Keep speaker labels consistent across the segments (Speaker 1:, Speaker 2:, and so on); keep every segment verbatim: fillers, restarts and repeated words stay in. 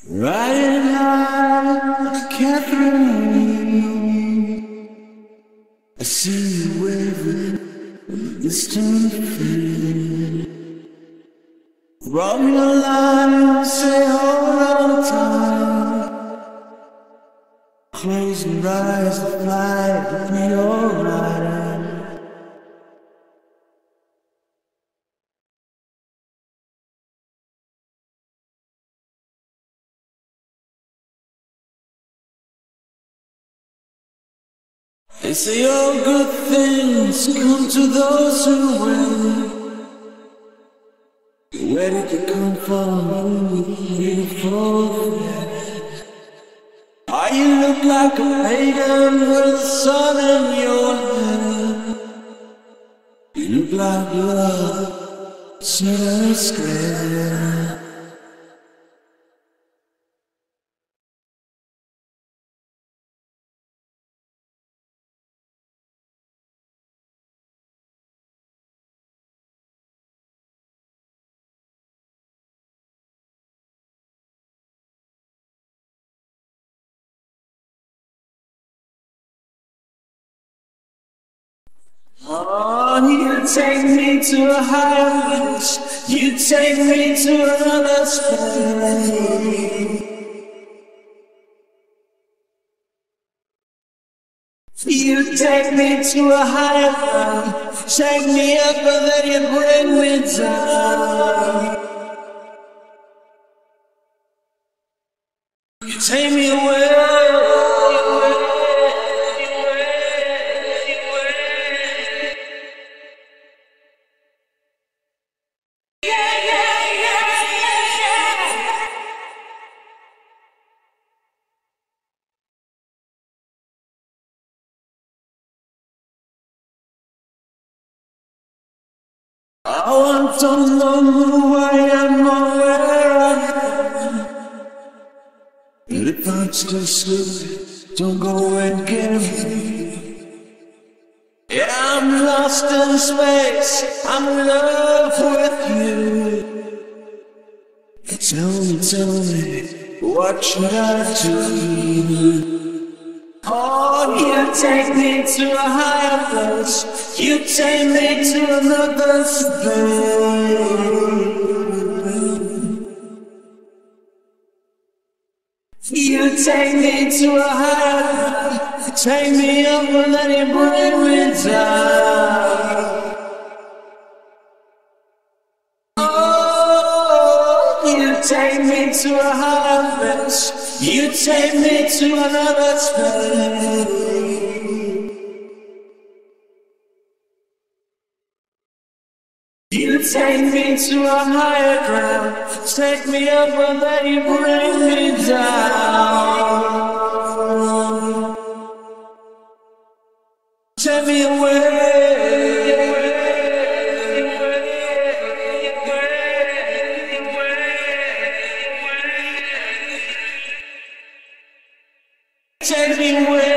Speaker 1: Riding high, Catherine, I see you waving in the distant field. Rub your line, say hold on tight. Close your eyes, the flight will be alright. They say all good things come to those who wait. Where did you come from, beautiful? Oh, you look like a pagan with the sun in your head. You look like love, so scared. Oh, you take me to a higher place. You take me to another space. You take me to a higher ground. Take me up and then you bring me down. You take me away. I want to know who I am or where I am. But if I'm still sleeping, don't go and get me. Yeah, I'm lost in space, I'm in love with you. Tell me, tell me, what should I do? Oh, you take me to a higher place. You take me to another space. You take me to a higher place. Take me up and then you bring me down. Oh, you take me to a higher place. You take me to another space. You take me to a higher ground. Take me up and then you bring me down. Take me away. Take me away.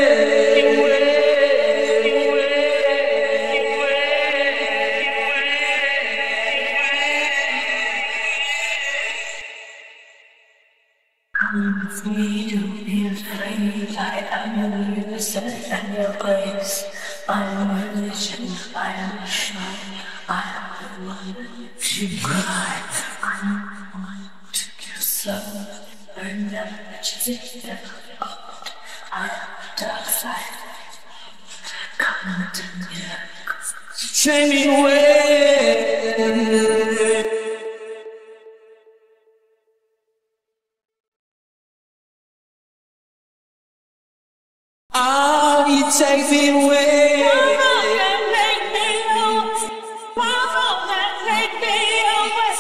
Speaker 2: I'm free to be afraid. I am your set and your place. I am religion, I am shrine. I am the one to cry. I am the one to your soul. Burn them riches that are old. I am the dark side. Come to me.
Speaker 1: Take me away. Oh, you take me away.
Speaker 2: Come on and make me away. Come on and make me away.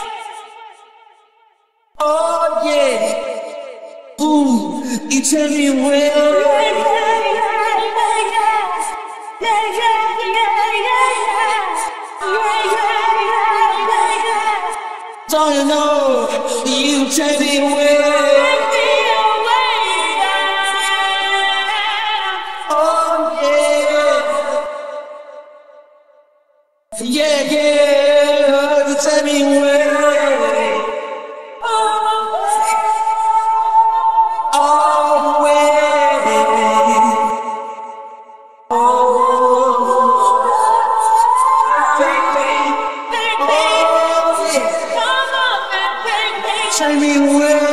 Speaker 1: Oh yeah. Ooh, you take me away.
Speaker 2: Yeah, yeah, yeah, yeah, yeah, yeah, yeah, yeah, yeah, yeah.
Speaker 1: Don't you know? You take me away.
Speaker 2: Take me away.
Speaker 1: Oh yeah. Yeah, yeah. You take me away.
Speaker 2: Oh,
Speaker 1: take me away.